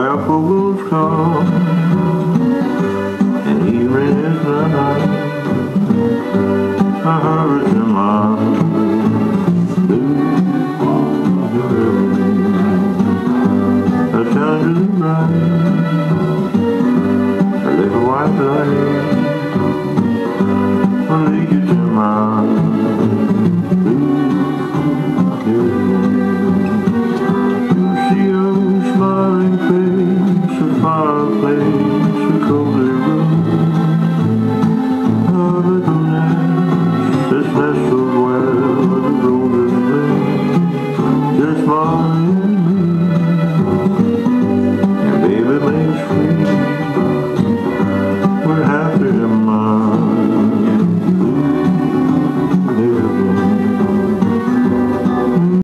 apple wolf call, and he ran his night. I heard it in my blue a tender bright, a little white light.